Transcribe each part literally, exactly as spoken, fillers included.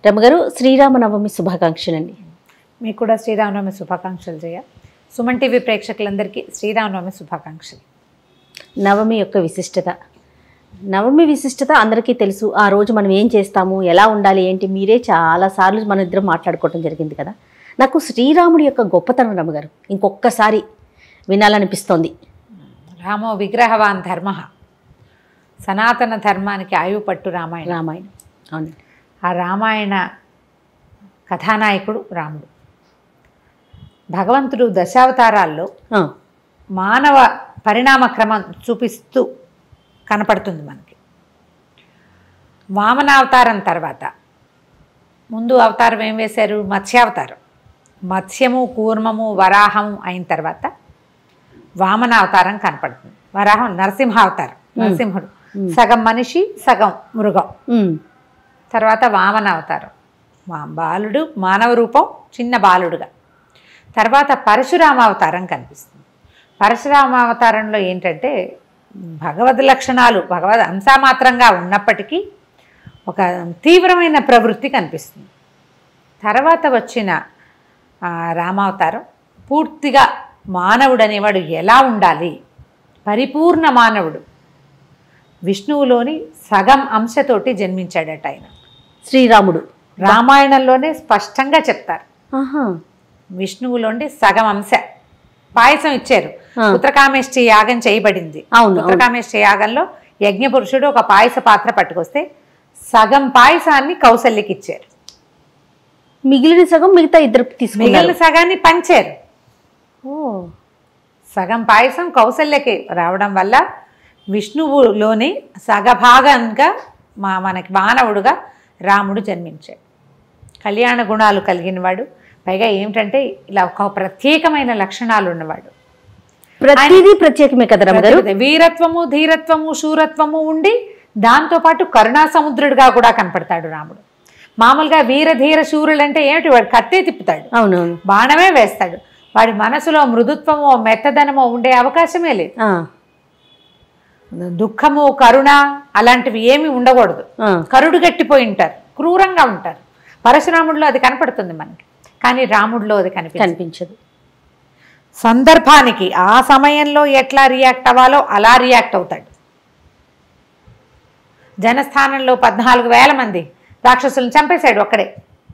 రమగారు శ్రీరామనవమి శుభాకాంక్షలు అండి. మీకు కూడా శ్రీరామనవమి శుభాకాంక్షలు జయ. సుమన్ టీవీ ప్రేక్షకులందరికీ శ్రీరామనవమి శుభాకాంక్షలు. నవమి యొక్క విశిష్టత నవమి విశిష్టత అందరికీ తెలుసు. ఆ రోజు మనం ఏం చేస్తాము, ఎలా ఉండాలి, ఏంటి మీరే చాలాసార్లు మన ఇద్దరం మాట్లాడుకోవడం జరిగింది కదా. నాకు శ్రీరాముడి యొక్క గొప్పతనం రమగారు ఇంకొక్కసారి వినాలనిపిస్తోంది. రామో విగ్రహవాన్ ధర్మ, సనాతన ధర్మానికి ఆయువు పట్టు రామాయణ. రామాయణం అవును. ఆ రామాయణ కథానాయకుడు రాముడు. భగవంతుడు దశావతారాల్లో మానవ పరిణామ క్రమం చూపిస్తూ కనపడుతుంది మనకి. వామనావతారం తర్వాత ముందు అవతారం ఏం వేశారు? మత్స్యావతారం. మత్స్యము కూర్మము వరాహము అయిన తర్వాత వామనావతారం కనపడుతుంది. వరాహం నరసింహావతారం, నరసింహుడు సగం మనిషి సగం మృగం. తర్వాత వామన అవతారం, మా బాలుడు మానవ రూపం చిన్న బాలుడుగా. తర్వాత పరశురామ అవతారం కనిపిస్తుంది. పరశురామ అవతారంలో ఏంటంటే భగవద్ లక్షణాలు భగవద్ అంశమాత్రంగా ఉన్నప్పటికీ ఒక తీవ్రమైన ప్రవృత్తి కనిపిస్తుంది. తర్వాత వచ్చిన రామావతారం పూర్తిగా మానవుడు అనేవాడు ఎలా ఉండాలి, పరిపూర్ణ మానవుడు. విష్ణువులోని సగం అంశతోటి జన్మించాడట ఆయన శ్రీరాముడు. రామాయణంలోనే స్పష్టంగా చెప్తారు. విష్ణువులోని సగం అంశ. పాయసం ఇచ్చారు, పుత్రకామేష్టి యాగం చేయబడింది. పుత్రకామేష్టి యాగంలో యజ్ఞపురుషుడు ఒక పాయస పాత్ర పట్టుకొస్తే సగం పాయసాన్ని కౌసల్యకి ఇచ్చారు, మిగిలిన సగం మిగతా ఇద్దరు తీసుకు మిగిలిన సగాన్ని పంచారు. ఓ సగం పాయసం కౌసల్యకి రావడం వల్ల విష్ణువులోని సగభాగంగా మా మనకి మానవుడుగా రాముడు జన్మించాడు. కళ్యాణ గుణాలు కలిగినవాడు, పైగా ఏమిటంటే ఇలా ఒక ప్రత్యేకమైన లక్షణాలు ఉన్నవాడు. ప్రతిదీ ప్రత్యేకమే కదా రమగారు. వీరత్వము ధీరత్వము శూరత్వము ఉండి దాంతోపాటు కరుణా సముద్రుడిగా కూడా కనపడతాడు రాముడు. మామూలుగా వీర ధీర శూరులు అంటే ఏమిటి? వాడు కత్తే తిప్పుతాడు, అవునవును, బాణమే వేస్తాడు. వాడి మనసులో మృదుత్వమో మెత్తదనమో ఉండే అవకాశమే లేదు. దుఃఖము కరుణ అలాంటివి ఏమి ఉండకూడదు. కరుడు గట్టిపోయి ఉంటారు, క్రూరంగా ఉంటారు. పరశురాముడిలో అది కనపడుతుంది మనకి, కానీ రాముడిలో అది కనిపి కనిపించదు. సందర్భానికి ఆ సమయంలో ఎట్లా రియాక్ట్ అవ్వాలో అలా రియాక్ట్ అవుతాడు. జనస్థానంలో పద్నాలుగు వేల మంది రాక్షసులను చంపేశాడు ఒక్కడే.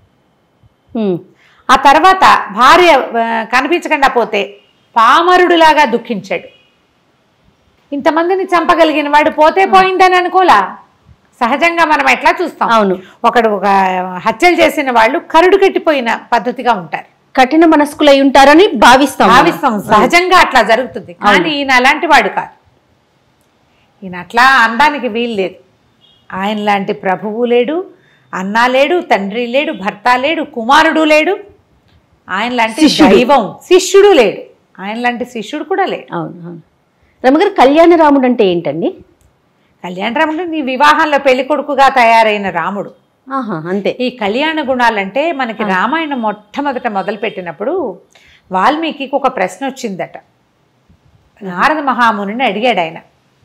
ఆ తర్వాత భార్య కనిపించకుండా పోతే పామరుడులాగా దుఃఖించాడు. ఇంతమందిని చంపగలిగిన వాడు పోతే పోయిందని అనుకోలా. సహజంగా మనం ఎట్లా చూస్తాం, అవును, ఒకడు ఒక హత్యలు చేసిన వాళ్ళు కరుడు కట్టిపోయిన పద్ధతిగా ఉంటారు, కఠిన మనస్కులై ఉంటారని భావిస్తాం భావిస్తాం సహజంగా అట్లా జరుగుతుంది. కానీ ఈయన అలాంటి వాడు కాదు. ఈయన అట్లా అనడానికి వీలు లేదు. ఆయన లాంటి ప్రభువు లేడు, అన్నా లేడు, తండ్రి లేడు, భర్త లేడు, కుమారుడు లేడు. ఆయన లాంటి దైవం శిష్యుడు లేడు. ఆయన లాంటి శిష్యుడు కూడా లేడు. అవును అవును. రమగారు కళ్యాణ రాముడు అంటే ఏంటండి? కళ్యాణ రాముడు నీ వివాహంలో పెళ్లి కొడుకుగా తయారైన రాముడు. అంతే. ఈ కళ్యాణ గుణాలంటే మనకి రామాయణం మొట్టమొదట మొదలు పెట్టినప్పుడు వాల్మీకి ఒక ప్రశ్న వచ్చిందట. నారద మహామునిని అడిగాడు ఆయన,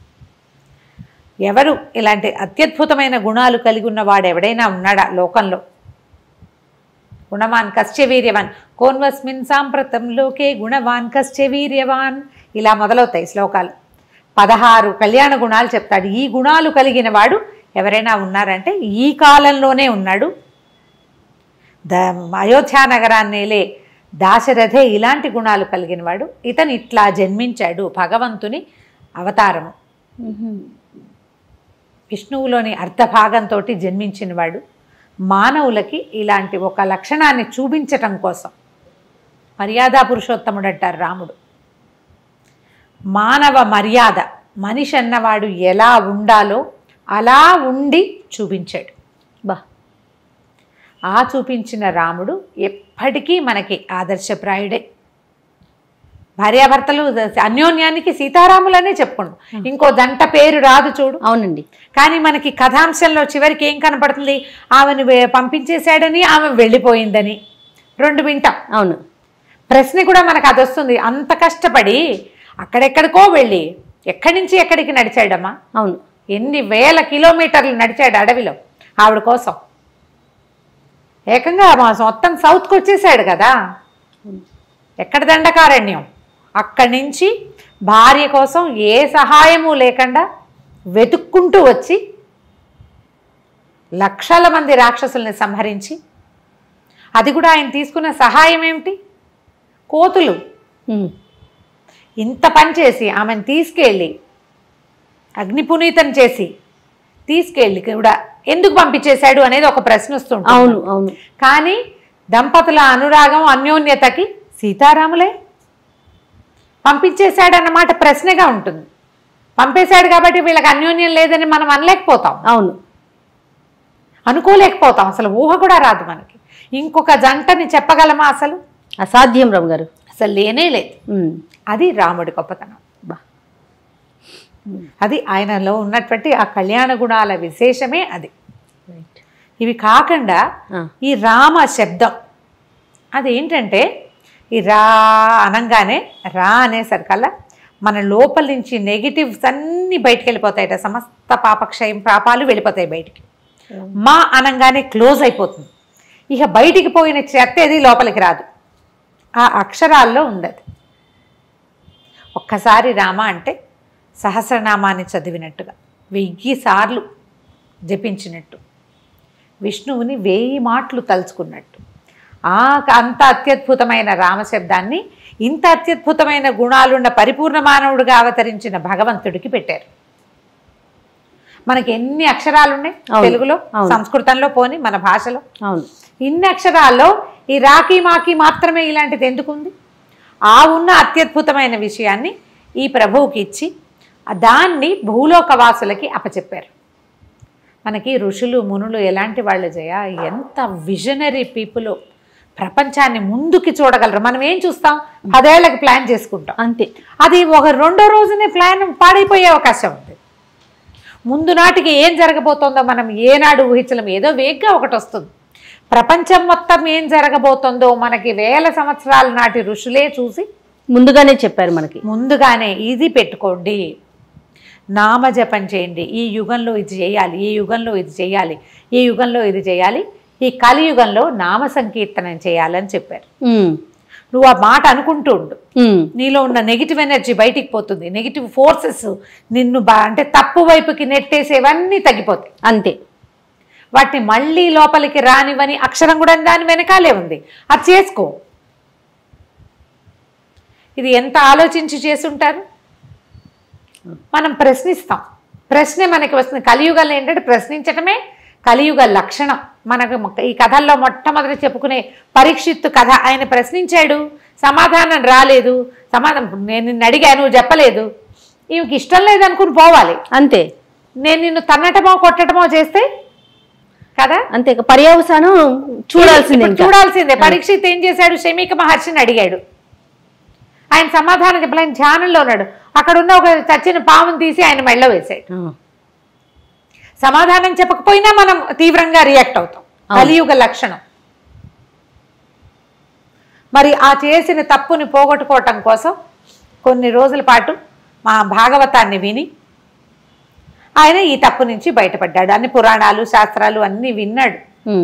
ఎవరు ఇలాంటి అత్యద్భుతమైన గుణాలు కలిగి ఉన్నవాడు ఎవడైనా ఉన్నాడా లోకంలో? గుణవాన్ కశ్చ వీర్యవాన్, కోన్వస్మిన్ సాంప్రతం లోకే గుణవాన్ కశ్చ వీర్యవాన్, ఇలా మొదలవుతాయి శ్లోకాలు. పదహారు కళ్యాణ గుణాలు చెప్తాడు. ఈ గుణాలు కలిగిన వాడు ఎవరైనా ఉన్నారంటే ఈ కాలంలోనే ఉన్నాడు. ద అయోధ్య నగరాన్నేలే దాశరథే ఇలాంటి గుణాలు కలిగిన వాడు. ఇతను ఇట్లా జన్మించాడు, భగవంతుని అవతారము, విష్ణువులోని అర్ధభాగంతో జన్మించినవాడు. మానవులకి ఇలాంటి ఒక లక్షణాన్ని చూపించటం కోసం మర్యాదా పురుషోత్తముడు అంటారు రాముడు. మానవ మర్యాద, మనిషి అన్నవాడు ఎలా ఉండాలో అలా ఉండి చూపించాడు. బా ఆ చూపించిన రాముడు ఎప్పటికీ మనకి ఆదర్శప్రాయుడే. భార్యాభర్తలు అన్యోన్యానికి సీతారాములనే చెప్పుకుంటాం, ఇంకో జంట పేరు రాదు చూడు. అవునండి. కానీ మనకి కథాంశంలో చివరికి ఏం కనపడుతుంది? ఆమెను పంపించేశాడని, ఆమె వెళ్ళిపోయిందని రెండు వింటాం. అవును. ప్రశ్న కూడా మనకు అది వస్తుంది. అంత కష్టపడి అక్కడెక్కడికో వెళ్ళి ఎక్కడి నుంచి ఎక్కడికి నడిచాడమ్మా? అవును, ఎన్ని వేల కిలోమీటర్లు నడిచాడు అడవిలో ఆవిడ కోసం. ఏకంగా మా మొత్తం సౌత్కి వచ్చేసాడు కదా, ఎక్కడ దండకారణ్యం, అక్కడి నుంచి భార్య కోసం ఏ సహాయము లేకుండా వెతుక్కుంటూ వచ్చి లక్షల మంది రాక్షసుల్ని సంహరించి, అది కూడా ఆయన తీసుకున్న సహాయం ఏమిటి, కోతులు. ఇంత పని చేసి ఆమెను తీసుకెళ్ళి అగ్నిపునీతం చేసి తీసుకెళ్ళి కూడా ఎందుకు పంపించేశాడు అనేది ఒక ప్రశ్న వస్తుంది. అవును అవును. కానీ దంపతుల అనురాగం అన్యోన్యతకి సీతారాములే పంపించేశాడన్నమాట ప్రశ్నగా ఉంటుంది. పంపేశాడు కాబట్టి వీళ్ళకి అన్యోన్యం లేదని మనం అనలేకపోతాం. అవును, అనుకోలేకపోతాం, అసలు ఊహ కూడా రాదు మనకి. ఇంకొక జంటని చెప్పగలమా? అసలు అసాధ్యం రాము గారు, అసలు లేనే లేదు. అది రాముడి గొప్పతనం. అది ఆయనలో ఉన్నటువంటి ఆ కళ్యాణ గుణాల విశేషమే అది. ఇవి కాకుండా ఈ రామ శబ్దం అదేంటంటే, ఈ రా అనంగానే రా అనేసరికల్లా మన లోపల నుంచి నెగిటివ్స్ అన్నీ బయటికి వెళ్ళిపోతాయట. సమస్త పాపక్షయం పాపాలు వెళ్ళిపోతాయి బయటికి. మా అనంగానే క్లోజ్ అయిపోతుంది. ఇక బయటికి పోయిన చెత్త ఏది లోపలికి రాదు. ఆ అక్షరాల్లో ఉంది అది. ఒక్కసారి రామ అంటే సహస్రనామాన్ని చదివినట్టుగా, వెయ్యి సార్లు జపించినట్టు, విష్ణువుని వెయ్యి మాటలు తలుచుకున్నట్టు. ఆ అంత అత్యద్భుతమైన రామశబ్దాన్ని ఇంత అత్యద్భుతమైన గుణాలున్న పరిపూర్ణ మానవుడిగా అవతరించిన భగవంతుడికి పెట్టారు. మనకి ఎన్ని అక్షరాలు ఉన్నాయి తెలుగులో, సంస్కృతంలో, పోని మన భాషలో. అవును, ఇన్ని అక్షరాల్లో ఈ రాకీ మాకి మాత్రమే ఇలాంటిది ఎందుకుంది? ఆ ఉన్న అత్యద్భుతమైన విషయాన్ని ఈ ప్రభువుకి ఇచ్చి దాన్ని భూలోకవాసులకి అప్పచెప్పారు. మనకి ఋషులు మునులు ఎలాంటి వాళ్ళు జయ, ఎంత విజనరీ పీపుల్, ప్రపంచాన్ని ముందుకి చూడగలరు. మనం ఏం చూస్తాం, పదేళ్లకు ప్లాన్ చేసుకుంటాం అంతే. అది ఒక రెండో రోజునే ప్లాన్ పాడైపోయే అవకాశం ఉంది. ముందు నాటికి ఏం జరగబోతోందో మనం ఏనాడు ఊహించలేం. ఏదో వేగ్గా ఒకటి వస్తుంది. ప్రపంచం మొత్తం ఏం జరగబోతోందో మనకి వేల సంవత్సరాల నాటి ఋషులే చూసి ముందుగానే చెప్పారు మనకి. ముందుగానే ఇది పెట్టుకోండి, నామజపం చేయండి, ఈ యుగంలో ఇది చేయాలి, ఈ యుగంలో ఇది చేయాలి, ఈ యుగంలో ఇది చేయాలి, ఈ కలియుగంలో నామ సంకీర్తనం చేయాలని చెప్పారు. నువ్వు ఆ మాట అనుకుంటూ ఉండు, నీలో ఉన్న నెగిటివ్ ఎనర్జీ బయటికి పోతుంది. నెగిటివ్ ఫోర్సెస్ నిన్ను బా అంటే తప్పు వైపుకి నెట్టేసేవన్నీ తగ్గిపోతాయి. అంతే. వాటిని మళ్ళీ లోపలికి రానివని అక్షరం కూడా దాని వెనకాలే ఉంది, అది చేసుకో. ఇది ఎంత ఆలోచించి చేసుంటారు. మనం ప్రశ్నిస్తాం, ప్రశ్నే మనకి వస్తుంది. కలియుగంలో ఏంటంటే ప్రశ్నించటమే కలియుగ లక్షణం. మనకు ఈ కథల్లో మొట్టమొదటి చెప్పుకునే పరీక్షిత్తు కథ, ఆయన ప్రశ్నించాడు, సమాధానం రాలేదు. సమాధానం నేను నిన్ను అడిగాను, నువ్వు చెప్పలేదు, ఈమెకి ఇష్టం లేదనుకుని పోవాలి అంతే. నేను నిన్ను తన్నటమో కొట్టటమో చేస్తే కదా అంతే, పర్యవసానం చూడాల్సిందే చూడాల్సిందే. పరీక్షిత్ ఏం చేశాడు, శమీక మహర్షిని అడిగాడు, ఆయన సమాధానం చెప్పలే, ఆయన ధ్యానంలో ఉన్నాడు. అక్కడ ఉన్న ఒక చచ్చిన పాముని తీసి ఆయన మెళ్ళలో వేశాడు. సమాధానం చెప్పకపోయినా మనం తీవ్రంగా రియాక్ట్ అవుతాం, కలియుగ లక్షణం. మరి ఆ చేసిన తప్పుని పోగొట్టుకోవటం కోసం కొన్ని రోజుల పాటు మా భాగవతాన్ని విని ఆయన ఈ తప్పు నుంచి బయటపడ్డాడు. అన్ని పురాణాలు శాస్త్రాలు అన్నీ విన్నాడు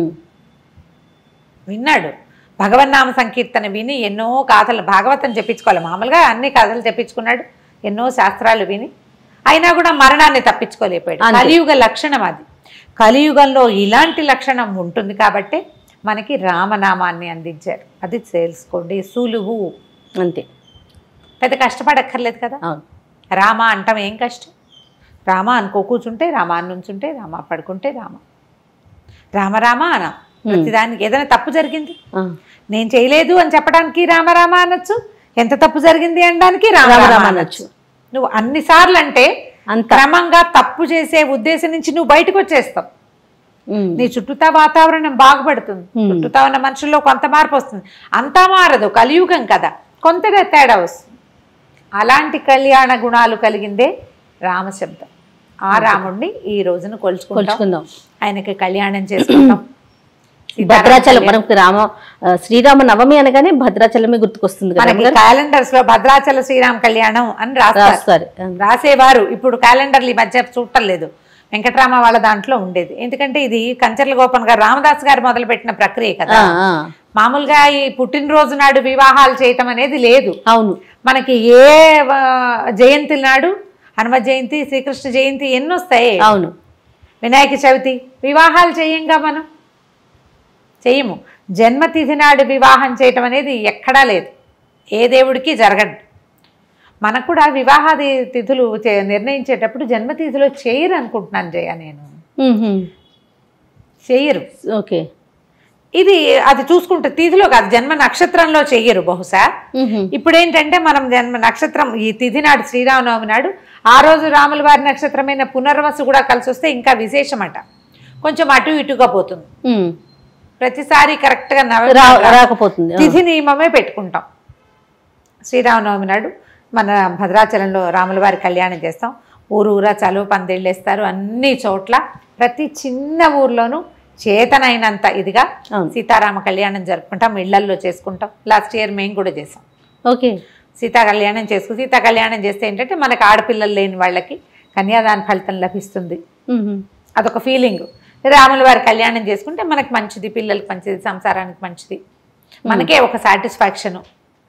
విన్నాడు భగవన్నామ సంకీర్తన విని ఎన్నో కథలు, భాగవతం చెప్పించుకోవాలి, మామూలుగా అన్ని కథలు చెప్పించుకున్నాడు, ఎన్నో శాస్త్రాలు విని. అయినా కూడా మరణాన్ని తప్పించుకోలేకపోయాడు. కలియుగ లక్షణం అది. కలియుగంలో ఇలాంటి లక్షణం ఉంటుంది కాబట్టి మనకి రామనామాన్ని అందించారు. అది తెలుసుకోండి, సులువు అంతే, పెద్ద కష్టపడక్కర్లేదు కదా. రామ అంటాం ఏం కష్టం, రామ అనుకో కూర్చుంటే రామ, అని నుంచుంటే రామ, పడుకుంటే రామ, రామ రామ అన. ప్రతిదానికి ఏదైనా తప్పు జరిగింది నేను చేయలేదు అని చెప్పడానికి రామరామ అనొచ్చు, ఎంత తప్పు జరిగింది అనడానికి రామరామ అనొచ్చు. నువ్వు అన్నిసార్లు అంటే క్రమంగా తప్పు చేసే ఉద్దేశం నుంచి నువ్వు బయటకు వచ్చేస్తావు. నీ చుట్టూతా వాతావరణం బాగుపడుతుంది, చుట్టూతా ఉన్న మనుషుల్లో కొంత మార్పు వస్తుంది. అంతా మారదు, కలియుగం కదా, కొంత తేడా వస్తుంది. అలాంటి కళ్యాణ గుణాలు కలిగిందే రామశబ్దం. ఆ రాముడిని ఈ రోజున కొలుచుకుంటాం, ఆయనకి కళ్యాణం చేసుకుంటాం. భద్రాచలం, మనకు రామ శ్రీరామ నవమి అనగానే భద్రాచలమే గుర్తుకొస్తుంది. క్యాలెండర్స్ లో భద్రాచల శ్రీరామ కళ్యాణం అని రాస్తారు, రాసేవారు. ఇప్పుడు క్యాలెండర్లు ఈ మధ్య చూడటం లేదు. వెంకటరామ వాళ్ళ దాంట్లో ఉండేది. ఎందుకంటే ఇది కంచర్ల గోపన్ గారు రామదాస్ గారు మొదలుపెట్టిన ప్రక్రియ కదా. మామూలుగా ఈ పుట్టినరోజు నాడు వివాహాలు చేయటం అనేది లేదు. అవును, మనకి ఏ జయంతి నాడు, హనుమ జయంతి, శ్రీకృష్ణ జయంతి ఎన్ని వస్తాయి. అవును, వినాయక చవితి, వివాహాలు చేయంగా మనం చెయ్యము. జన్మతిథి నాడు వివాహం చేయటం అనేది ఎక్కడా లేదు, ఏ దేవుడికి జరగదు. మనకు కూడా వివాహాది తిథులు నిర్ణయించేటప్పుడు జన్మతిథిలో చేయరు అనుకుంటున్నాను జయ, నేను చెయ్యరు. ఓకే, ఇది అది చూసుకుంటే తిథిలో కాదు, జన్మ నక్షత్రంలో చెయ్యరు బహుశా. ఇప్పుడు ఏంటంటే మనం జన్మ నక్షత్రం ఈ తిథి నాడు, శ్రీరామనవమి నాడు, ఆ రోజు రాముల వారి నక్షత్రమైన పునర్వసు కూడా కలిసి వస్తే ఇంకా విశేషమట. కొంచెం అటు ఇటుగా పోతుంది, ప్రతిసారి కరెక్ట్గా రాకపోతుంది. తిథి నియమమే పెట్టుకుంటాం. శ్రీరామనవమి నాడు మన భద్రాచలంలో రాముల వారి కళ్యాణం చేస్తాం. ఊరు ఊరా చలువ పందిళ్ళు వేస్తారు. అన్ని చోట్ల ప్రతి చిన్న ఊర్లోనూ చేతనైనంత ఇదిగా సీతారామ కళ్యాణం జరుపుకుంటాం, ఇళ్లల్లో చేసుకుంటాం. లాస్ట్ ఇయర్ మేము కూడా చేసాం. ఓకే, సీతా కళ్యాణం చేసుకు సీతా కళ్యాణం చేస్తే ఏంటంటే మనకు ఆడపిల్లలు లేని వాళ్ళకి కన్యాదాన ఫలితం లభిస్తుంది, అదొక ఫీలింగ్. రాముల వారి కళ్యాణం చేసుకుంటే మనకి మంచిది, పిల్లలకి మంచిది, సంసారానికి మంచిది, మనకే ఒక సాటిస్ఫాక్షను.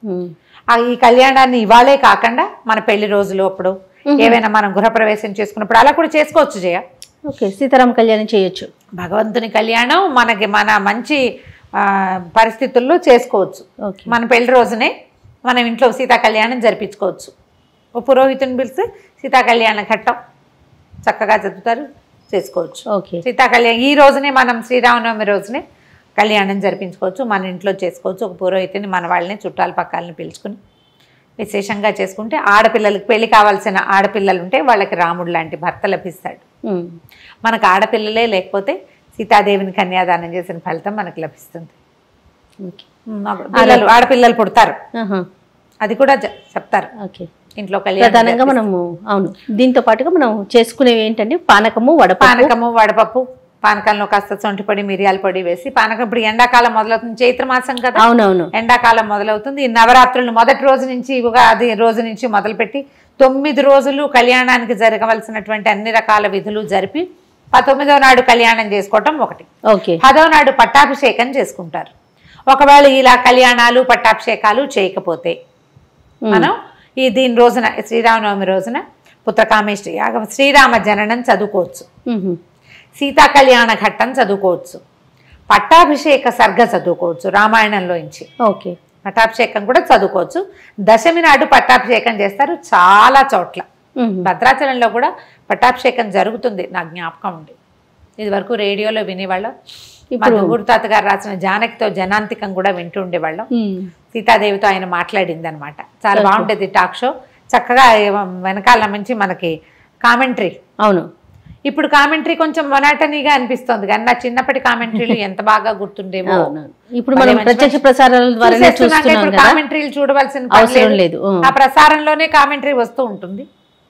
ఈ కళ్యాణాన్ని ఇవాళే కాకుండా మన పెళ్లి రోజులు అప్పుడు ఏవైనా మనం గృహప్రవేశం చేసుకున్నప్పుడు అలా కూడా చేసుకోవచ్చు జయ. ఓకే, సీతారామ కళ్యాణం చేయొచ్చు. భగవంతుని కళ్యాణం మనకి మన మంచి పరిస్థితుల్లో చేసుకోవచ్చు. మన పెళ్లి రోజునే మనం ఇంట్లో సీతా కళ్యాణం జరిపించుకోవచ్చు. ఓ పురోహితుని పిలిస్తే సీతా కళ్యాణ ఘట్టం చక్కగా చదువుతారు, చేసుకోవచ్చు. ఓకే, సీతా కళ్యాణం ఈ రోజునే మనం శ్రీరామనవమి రోజునే కళ్యాణం జరిపించుకోవచ్చు, మన ఇంట్లో చేసుకోవచ్చు. ఒక పురోహితుని మన వాళ్ళని చుట్టాల పక్కలని పిలుచుకుని విశేషంగా చేసుకుంటే ఆడపిల్లలకి పెళ్లి కావాల్సిన ఆడపిల్లలు ఉంటే వాళ్ళకి రాముడు లాంటి భర్త లభిస్తాడు. మనకు ఆడపిల్లలే లేకపోతే సీతాదేవిని కన్యాదానం చేసిన ఫలితం మనకు లభిస్తుంది. పిల్లలు ఆడపిల్లలు పుడతారు, అది కూడా చెప్తారు ఇంట్లో ప్రధానంగా మనము. అవును, దీంతో పాటుగా మనం చేసుకునేవి ఏంటంటే పానకము, వడ పానకము వడపప్పు. పానకంలో కాస్త సొంటి పొడి, మిరియాల పొడి వేసి పానకం. ఇప్పుడు ఎండాకాలం మొదలవుతుంది, చైత్ర మాసం కదా. అవునవును, ఎండాకాలం మొదలవుతుంది. ఈ నవరాత్రులు మొదటి రోజు నుంచి ఉగాది రోజు నుంచి మొదలుపెట్టి తొమ్మిది రోజులు కళ్యాణానికి జరగవలసినటువంటి అన్ని రకాల విధులు జరిపి ఆ తొమ్మిదవ నాడు కళ్యాణం చేసుకోవటం ఒకటి. ఓకే, పదవ నాడు పట్టాభిషేకం చేసుకుంటారు. ఒకవేళ ఇలా కళ్యాణాలు పట్టాభిషేకాలు చేయకపోతే మనం ఈ దీని రోజున శ్రీరామనవమి రోజున పుత్రకామేష్టి యాగం, శ్రీరామ జననం చదువుకోవచ్చు, సీతా కళ్యాణ ఘట్టం చదువుకోవచ్చు, పట్టాభిషేక సర్గ చదువుకోవచ్చు రామాయణంలోంచి. ఓకే, పట్టాభిషేకం కూడా చదువుకోవచ్చు. దశమి నాడు పట్టాభిషేకం చేస్తారు చాలా చోట్ల. భద్రాచలంలో కూడా పట్టాభిషేకం జరుగుతుంది, నా జ్ఞాపకం ఉంది. ఇది వరకు రేడియోలో వినేవాళ్ళం. ఇప్పుడు ఊరు తాత గారు రాసిన జానకితో జనాంతికం కూడా వింటూ ఉండేవాళ్ళం. సీతాదేవితో ఆయన మాట్లాడింది అనమాట. చాలా బాగుంటుంది టాక్ షో. చక్కగా వెనకాల నుంచి మనకి కామెంటరీ. అవును, ఇప్పుడు కామెంటరీ కొంచెం మొనాటనీగా అనిపిస్తుంది కానీ నా చిన్నప్పటి కామెంటరీలు ఎంత బాగా గుర్తుండేవో. ఇప్పుడు మనం ప్రత్యక్ష ప్రసారాల ద్వారా చూస్తున్నాం కదా, కామెంటరీలు చూడవలసిన అవసరం లేదు. ఆ ప్రసారంలోనే కామెంటరీ వస్తూ ఉంటుంది.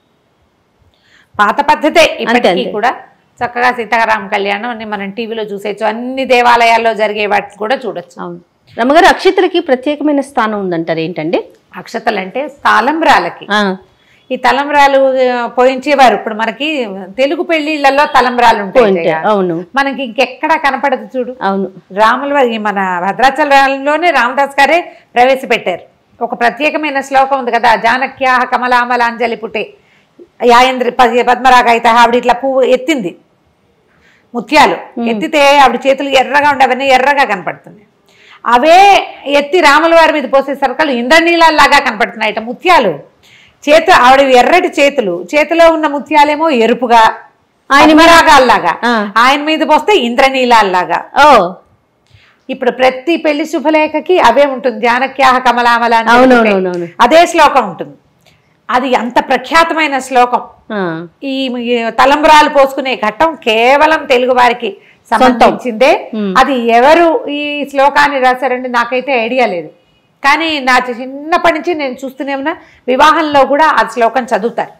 పాత పద్ధతే ఇప్పటికీ కూడా. చక్కగా సీతారామ కళ్యాణం అన్ని మనం టీవీలో చూసేయచ్చు, అన్ని దేవాలయాల్లో జరిగే వాటిని కూడా చూడొచ్చు. అవును, రమ్మగారు అక్షతలకి ప్రత్యేకమైన స్థానం ఉందంటారు. ఏంటండి అక్షతలు అంటే తలంబ్రాలకి. ఈ తలంబ్రాలు పోయించేవారు. ఇప్పుడు మనకి తెలుగు పెళ్లిళ్లలో తలంబ్రాలు ఉంటాయి. అవును, మనకి ఇంకెక్కడా కనపడదు చూడు. అవును, రాముల వారి మన భద్రాచలంలోనే రామదాస్ గారే ప్రవేశపెట్టారు. ఒక ప్రత్యేకమైన శ్లోకం ఉంది కదా, జానక్యా కమలామలాంజలి పుట్టే యాయంద్రి పద్మరాగాయిత. ఆవిడ ఇట్లా పువ్వు ఎత్తింది, ముత్యాలు ఎత్తితే ఆవిడ చేతులు ఎర్రగా ఉండే, అవన్నీ ఎర్రగా కనపడుతుంది. అవే ఎత్తి రాముల వారి మీద పోసే సరకలు ఇంద్రనీలాగా కనపడుతున్నాయట ముత్యాలు. చేతు ఆవిడ ఎర్రటి చేతులు, చేతిలో ఉన్న ముత్యాలేమో ఎరుపుగా ఆయన రాగాల్లాగా, ఆయన మీద పోస్తే ఇంద్రనీలాల్లాగా. ఓ, ఇప్పుడు ప్రతి పెళ్లి శుభలేఖకి అవే ఉంటుంది. జానక్యాహ కమలామల అదే శ్లోకం ఉంటుంది. అది అంత ప్రఖ్యాతమైన శ్లోకం. ఈ తలంబ్రాలు పోసుకునే ఘట్టం కేవలం తెలుగు వారికి సంబంధించిందే. అది ఎవరు ఈ శ్లోకాన్ని రాశారండి నాకైతే ఐడియా లేదు, కానీ నా చిన్నప్పటి నుంచి నేను చూస్తూనే ఉన్నా వివాహంలో కూడా ఆ శ్లోకం చదువుతారు.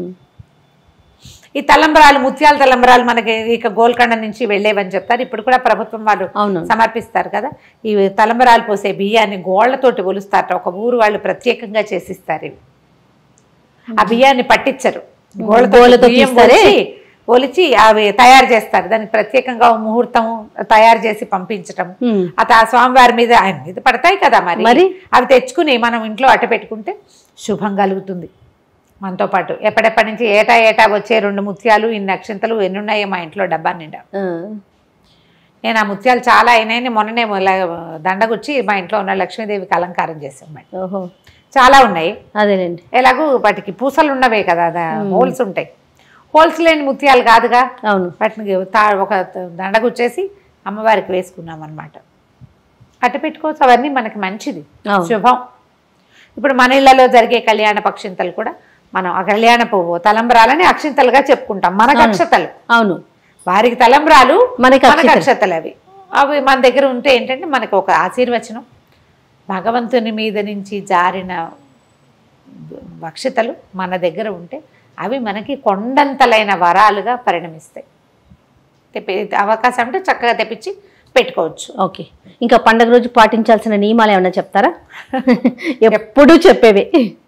ఈ తలంబ్రాలు, ముత్యాల తలంబ్రాలు మనకి ఇక గోల్కొండ నుంచి వెళ్ళేవని చెప్తారు. ఇప్పుడు కూడా ప్రభుత్వం వాళ్ళు సమర్పిస్తారు కదా. ఈ తలంబ్రాలు పోసే బియ్యాన్ని గోళ్లతోటి ఒలుస్తారట. ఒక ఊరు వాళ్ళు ప్రత్యేకంగా చేసిస్తారు. ఇవి ఆ బియ్యాన్ని పట్టించరు, గోళ్ళతో ఒలిచి అవి తయారు చేస్తారు. దానికి ప్రత్యేకంగా ఓ ముహూర్తం తయారు చేసి పంపించటం. ఉమ్. అత ఆ స్వామివారి మీద ఆయన మీద పడతాయి కదా మరి మరి? అవి తెచ్చుకుని మనం ఇంట్లో అట్ట పెట్టుకుంటే శుభం కలుగుతుంది. మనతో పాటు ఎప్పటిప్పటి నుంచి ఏటా ఏటా వచ్చే రెండు ముత్యాలు ఇన్ని అక్షింతలు ఎన్ని ఉన్నాయో మా ఇంట్లో డబ్బా నిండా. ఆ. నేను ఆ ముత్యాలు చాలా అయినాయని మొన్ననే ఇలా దండగుచ్చి మా ఇంట్లో ఉన్న లక్ష్మీదేవికి అలంకారం చేసాం. ఓహో, చాలా ఉన్నాయి. అదేలేండి. ఎలాగూ వాటికి పూసలు ఉన్నవే కదా, హోల్స్ ఉంటాయి. హోల్స్ లేని ముత్యాలు కాదుగా. అవును. వాటిని తా ఒక దండగుచ్చేసి అమ్మవారికి వేసుకున్నాం అనమాట. అట్ట పెట్టుకోవచ్చు. అవన్నీ మనకి మంచిది, అవును. శుభం. ఇప్పుడు మన ఇళ్లలో జరిగే కళ్యాణ పక్షింతలు కూడా మనం ఆ కళ్యాణ పువ్వు తలంబ్రాలని అక్షింతలుగా చెప్పుకుంటాం. మనకు అక్షతలు, అవును. వారికి తలంబ్రాలు, మనకి మనకు అక్షతలు. అవి అవి మన దగ్గర ఉంటే ఏంటంటే మనకు ఒక ఆశీర్వచనం. భగవంతుని మీద నుంచి జారిన అక్షతలు మన దగ్గర ఉంటే అవి మనకి కొండంతలైన వరాలుగా పరిణమిస్తాయి. తెప్పి అవకాశం అంటే చక్కగా తెప్పించి పెట్టుకోవచ్చు. ఓకే, ఇంకా పండగ రోజు పాటించాల్సిన నియమాలు ఏమన్నా చెప్తారా? ఎప్పుడూ చెప్పేవే.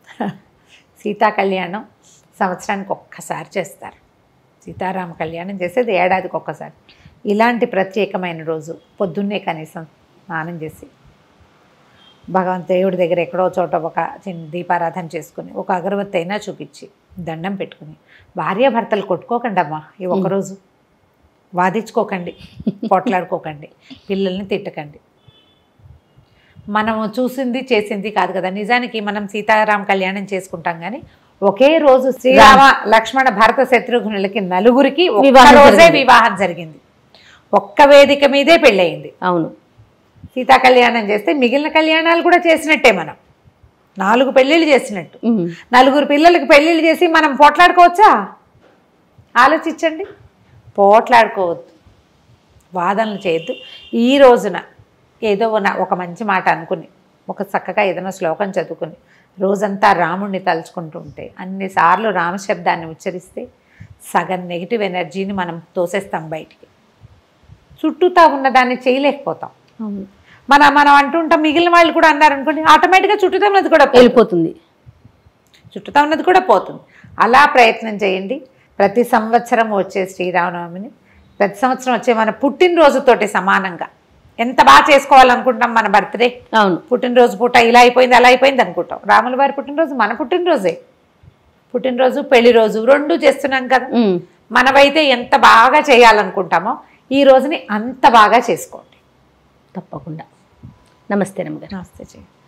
సీతా కళ్యాణం సంవత్సరానికి ఒక్కసారి చేస్తారు. సీతారామ కళ్యాణం చేసేది ఏడాదికి ఒక్కసారి. ఇలాంటి ప్రత్యేకమైన రోజు పొద్దున్నే కనీసం స్నానం చేసి భగవంతు దేవుడి దగ్గర ఎక్కడో చోట ఒక చిన్న దీపారాధన చేసుకుని ఒక అగరవత్తి అయినా చూపించి దండం పెట్టుకుని, భార్యాభర్తలు కొట్టుకోకండి అమ్మా ఈ ఒక్కరోజు, వాదించుకోకండి, కొట్లాడుకోకండి, పిల్లల్ని తిట్టకండి. మనము చూసింది చేసింది కాదు కదా. నిజానికి మనం సీతారామ కళ్యాణం చేసుకుంటాం కానీ ఒకే రోజు శ్రీరామ లక్ష్మణ భరత శత్రుఘ్నులకి నలుగురికి ఒక్క రోజే వివాహం జరిగింది. ఒక్క వేదిక మీదే పెళ్ళయింది. అవును. సీతా కళ్యాణం చేస్తే మిగిలిన కళ్యాణాలు కూడా చేసినట్టే. మనం నాలుగు పెళ్ళిళ్ళు చేసినట్టు. నలుగురు పిల్లలకి పెళ్ళిళ్ళు చేసి మనం పోట్లాడుకోవచ్చా? ఆలోచించండి. పోట్లాడుకోవద్దు, వాదనలు చేయొద్దు. ఈ రోజున ఏదో ఒక మంచి మాట అనుకుని ఒక చక్కగా ఏదైనా శ్లోకం చదువుకుని రోజంతా రాముణ్ణి తలుచుకుంటూ ఉంటే, అన్నిసార్లు రామశబ్దాన్ని ఉచ్చరిస్తే సగం నెగిటివ్ ఎనర్జీని మనం తోసేస్తాం బయటికి. చుట్టూతా ఉన్నదాన్ని చేయలేకపోతాం. మన మనం అంటుంటాం, మిగిలిన వాళ్ళు కూడా అన్నారనుకోండి, ఆటోమేటిక్గా చుట్టూతా ఉన్నది కూడా వెళ్ళిపోతుంది, చుట్టూతా ఉన్నది కూడా పోతుంది. అలా ప్రయత్నం చేయండి. ప్రతి సంవత్సరం వచ్చే శ్రీరామనవమిని ప్రతి సంవత్సరం వచ్చే మన పుట్టినరోజుతోటి సమానంగా ఎంత బాగా చేసుకోవాలనుకుంటాం. మన బర్త్డే, అవును, పుట్టినరోజు పూట ఇలా అయిపోయింది అలా అయిపోయింది అనుకుంటాం. రాముల వారి పుట్టినరోజు మన పుట్టినరోజే. పుట్టినరోజు పెళ్లి రోజు రెండు చేస్తున్నాం కదా. మనమైతే ఎంత బాగా చేయాలనుకుంటామో ఈ రోజుని అంత బాగా చేసుకోండి తప్పకుండా. నమస్తే రమ్య గారు. నమస్తే.